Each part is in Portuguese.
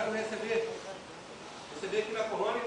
começaram a receber aqui na colônia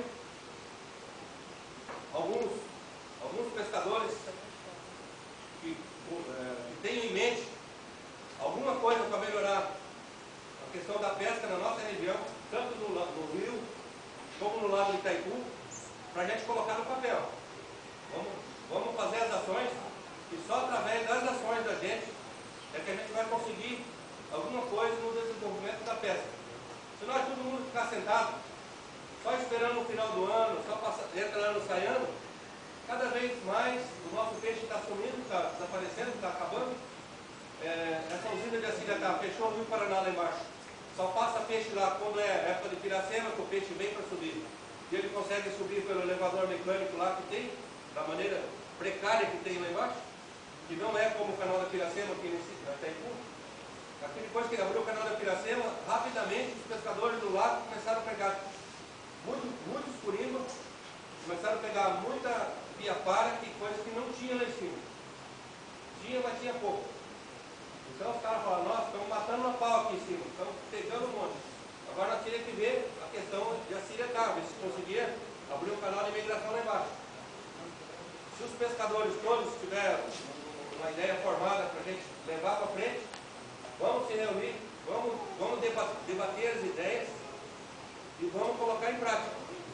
alguns pescadores que tenham em mente alguma coisa para melhorar a questão da pesca na nossa região, tanto no rio como no lago de Itaipu, para a gente colocar no papel. Vamos fazer as ações, e só através das ações da gente é que a gente vai conseguir alguma coisa no desenvolvimento da pesca. Se nós todo mundo ficar sentado, só esperando o final do ano, só entra ano, sai ano, cada vez mais o nosso peixe está sumindo, está desaparecendo, está acabando. Essa usina de Acilhatá fechou o Rio Paraná lá embaixo. Só passa peixe lá quando é época de Piracema, que o peixe vem para subir. E ele consegue subir pelo elevador mecânico lá que tem, da maneira precária que tem lá embaixo, que não é como o canal da Piracema aqui nesse Itaipu. Aqui depois que abriu o canal da Piracema, rapidamente os pescadores do lago começaram a pegar muitos curimbas, começaram a pegar muita piapara, que coisa que não tinha lá em cima. Tinha, mas tinha pouco. Então os caras falaram, nossa, estamos matando uma pau aqui em cima, estamos pegando um monte. Agora nós teríamos que ver a questão de Acilhatá, ver se conseguia abrir um canal de migração lá embaixo. Se os pescadores todos tiverem uma ideia formada para a gente levar para frente, vamos se reunir, vamos debater as ideias e vamos colocar em prática.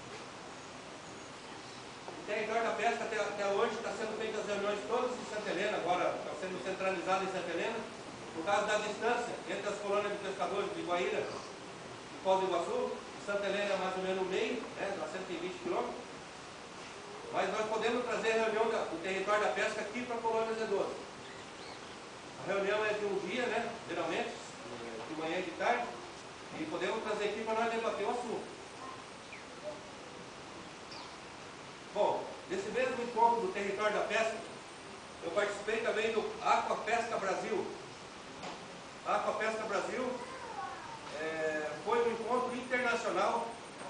O território da pesca até hoje está sendo feitas as reuniões todas em Santa Helena, agora está sendo centralizado em Santa Helena, por causa da distância entre as colônias de pescadores de Guaíra e Foz do Iguaçu. E Santa Helena é mais ou menos no meio, dá 120 quilômetros. Mas nós podemos trazer a reunião do território da pesca aqui para a colônia Azedoso. A reunião é de um dia, geralmente, de manhã e de tarde, e podemos trazer aqui para nós debater o assunto. Bom, nesse mesmo encontro do território da pesca, eu participei também do Aquapesca Brasil. A Aquapesca Brasil foi um encontro internacional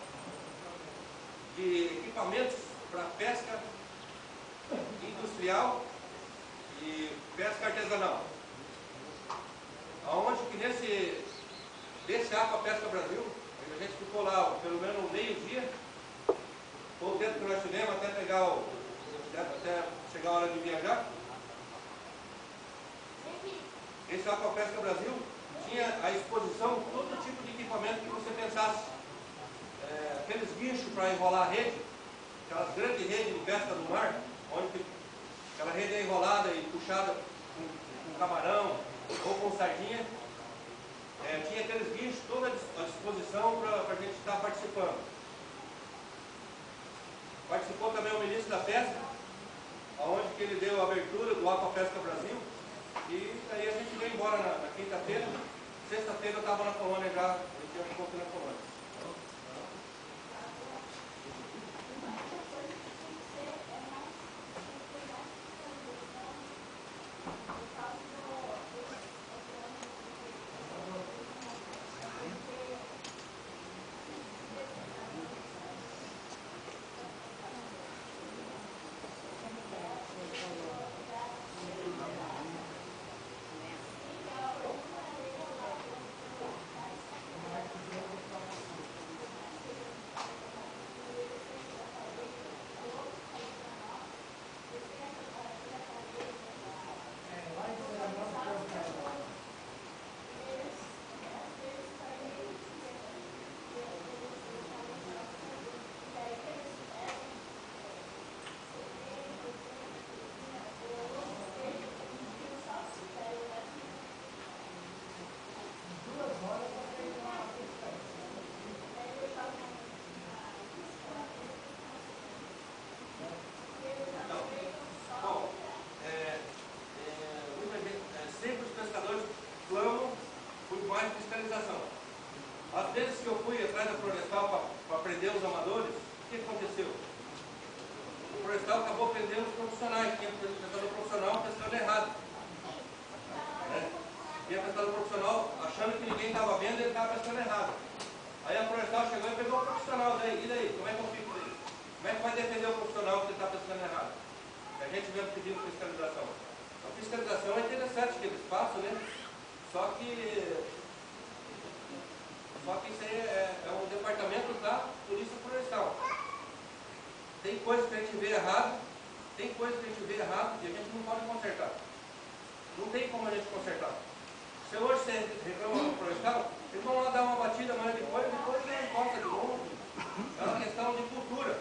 de equipamentos para pesca industrial e pesca artesanal. Aonde que desse Aquapesca Brasil, a gente ficou lá pelo menos meio-dia, foi o tempo que nós tivemos até chegar a hora de viajar. Esse Aquapesca Brasil tinha à exposição todo tipo de equipamento que você pensasse. Aqueles guinchos para enrolar a rede, aquelas grandes redes de pesca do mar, onde aquela rede é enrolada e puxada com camarão ou com sardinha. Tinha aqueles guinchos toda à disposição para a gente estar participando. Participou também o ministro da Pesca, onde que ele deu a abertura do Aquapesca Brasil. E aí a gente veio embora na quinta-feira. Sexta-feira eu estava na colônia já, a gente já ficou aqui na colônia. Às vezes que eu fui atrás da Florestal para prender os amadores, o que aconteceu? O Florestal acabou prendendo os profissionais, tinha pescador profissional pescando errado. Tinha pescador profissional achando que ninguém estava vendo e ele estava pescando errado. Aí a Florestal chegou e pegou o profissional, e daí? Como é que eu fico daí? Como é que vai defender o profissional que está pescando errado? E a gente veio pedindo fiscalização. A fiscalização é interessante que eles façam, Só que isso aí é Tem coisas que a gente vê errado, tem coisas que a gente vê errado e a gente não pode consertar. Não tem como a gente consertar. Se hoje você reclama do florestal, eles vão lá dar uma batida amanhã depois ele encosta de novo. É uma questão de cultura.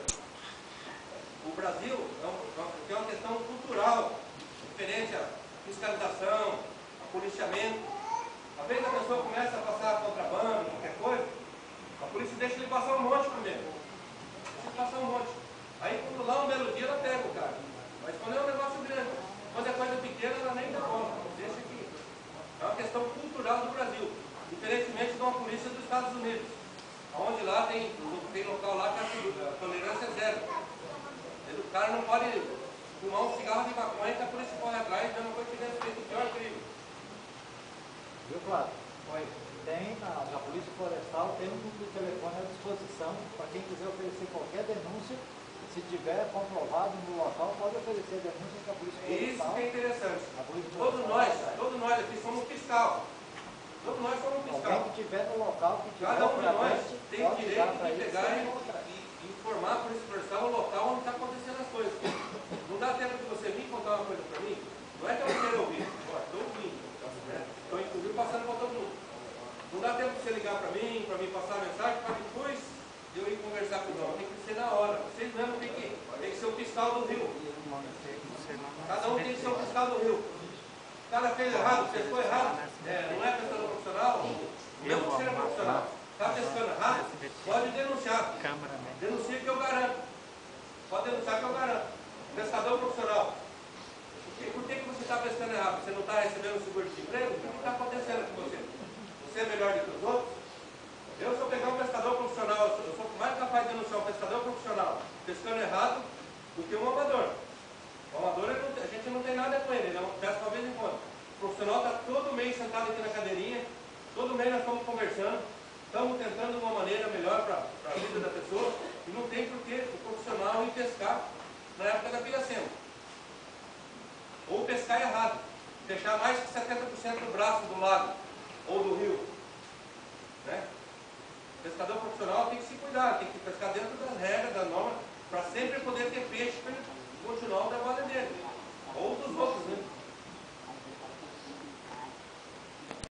O Brasil tem uma questão cultural, diferente a fiscalização, a policiamento. Às vezes a pessoa começa a passar contrabando, qualquer coisa, a polícia deixa ele passar um monte primeiro. Deixa ele passar um monte. Aí quando lá um belo dia ela pega o cara. Mas quando é um negócio grande, quando é coisa pequena ela nem dá conta. Deixa aqui. É uma questão cultural do Brasil. Diferentemente de uma polícia dos Estados Unidos. Onde lá tem local lá que a tolerância é zero. O cara não pode fumar um cigarro de maconha que a polícia corre atrás, mesmo coisa que tivesse feito o pior crime. Viu, Flávio? Oi. Tem na Polícia Florestal, tem um número de telefone à disposição para quem quiser oferecer qualquer denúncia. Se tiver comprovado no local, pode oferecer denúncia que a Polícia Florestal. Isso que é interessante. Todos nós aqui somos fiscal. Todos nós somos fiscal. Alguém que estiver no local, que tiver Cada um de nós tem o pode direito ligar de pegar e informar a Polícia Florestal o local onde está acontecendo as coisas. Não dá tempo de você vir contar uma coisa para mim? Não é que eu não quero ouvir. Estou ouvindo. Estou inclusive passando para todo mundo. Não dá tempo de você ligar para mim passar a mensagem, para depois eu ir conversar com o João. Tem que ser na hora. Vocês mesmo tem que ser o fiscal do Rio. Cada um tem que ser o fiscal do Rio. O cara fez errado, pescou errado, não é pescador profissional, mesmo que seja profissional, está pescando errado, pode denunciar. Denuncia que eu garanto. Pode denunciar que eu garanto. Pescador profissional. Por que você está pescando errado? Você não está recebendo seguro-desemprego? O que está acontecendo com você? Você é melhor do que os outros? Se eu pegar um pescador profissional, eu sou mais capaz de denunciar um pescador profissional pescando errado do que um amador. O amador, a gente não tem nada com ele pesca uma vez em quando. O profissional está todo mês sentado aqui na cadeirinha, todo mês nós estamos conversando, estamos tentando uma maneira melhor para a vida da pessoa, e não tem por que o profissional ir pescar na época da Piracema. Ou pescar errado, fechar mais que 70% do braço do lago.